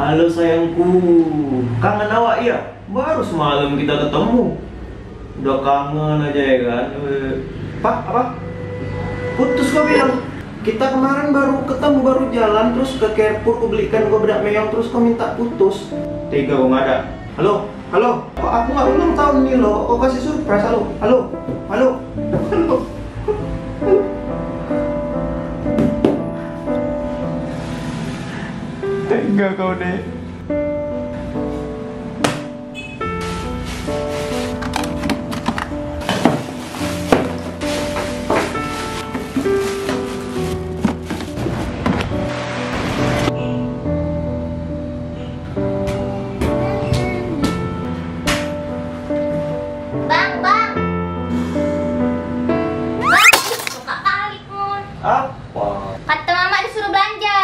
Halo sayangku, kangen awak ya? Baru semalam kita ketemu. Udah kangen aja ya kan? Pak, apa? Putus kau bilang. Kita kemarin baru ketemu, baru jalan, terus ke Carrefour kau belikan kau bedak meong, terus kau minta putus. Tega kau nggak ada. Halo, halo. Kok aku nggak ulang tahun nih loh? Kau kasih surprise. Halo, halo, halo, halo. Tega kau deh. Apa? Kata mama disuruh belanja.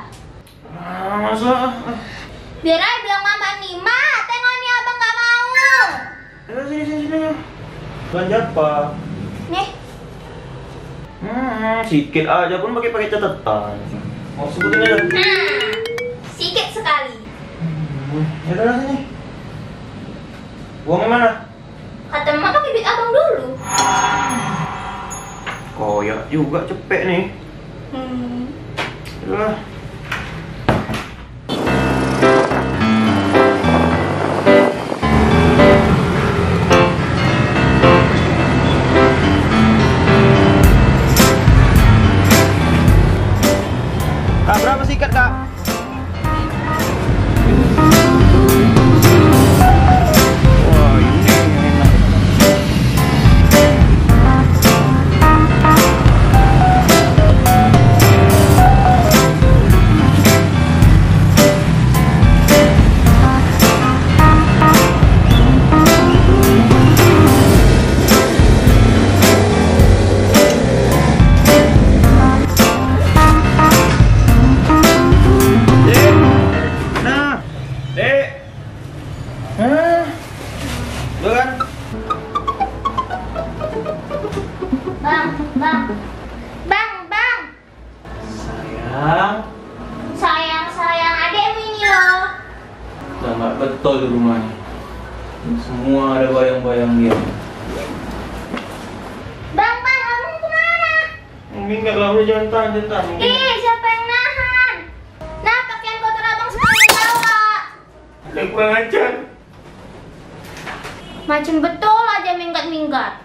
Masa? Biar aja bilang mama nih, Ma, tengok nih abang gak mau. Sini. Belanja apa? Nih. Sikit aja pun pakai catatan. Mau sebutin aja. Sikit sekali. Ya udah sini. Uangnya mana? Kata mama pakai duit abang dulu. Koyak juga cepet nih. Udah. Kak, berapa sikat, Kak? Wah, ini enak. Bang. Sayang adekmu ini loh. Udah nggak betul di rumahnya. Semua ada bayang-bayang dia. Bang, kamu kemana? Enggak lah, udah jangan tahan. Siapa yang nahan? Nah, pakaian kotor abang sekalian bawa. Udah kurang ajar. Macam betul aja minggat-minggat.